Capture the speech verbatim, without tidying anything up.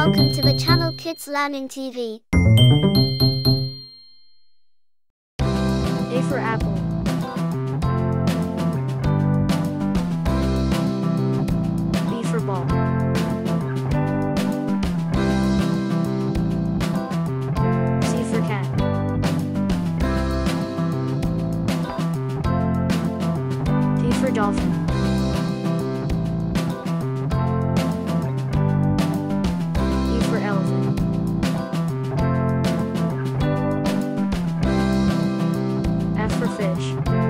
welcome to the channel Kids Learning T V. A for apple. B for ball. C for cat. D for dolphin. E for elephant. F for fish.